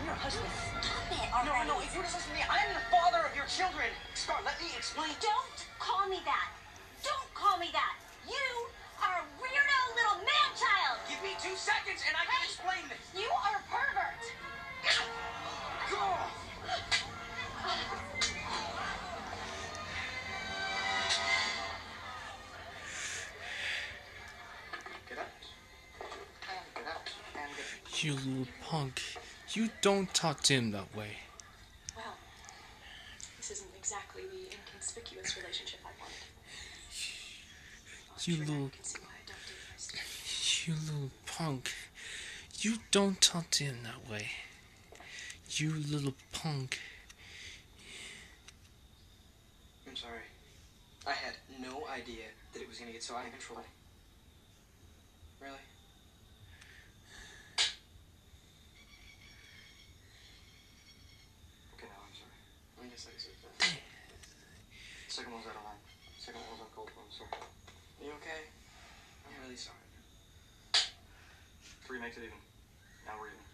I'm your husband. Stop it already. No, if you just listen to me, I'm the father of your children. Scar, let me explain. Don't call me that. Don't call me that. You are a weirdo little man-child. Give me 2 seconds and I can explain this. You are a pervert. Girl! Get out. And get out. And get out. You little punk. You don't talk to him that way. Well, this isn't exactly the inconspicuous relationship I wanted. You little... You little punk. You don't talk to him that way. You little punk. I'm sorry. I had no idea that it was going to get so out of control. Really? Okay, no, I'm sorry. I guess I said that. Second one's out of line. Second one was on cold phone, sorry. Are you okay? I'm really sorry. 3 makes it even. Now we're even.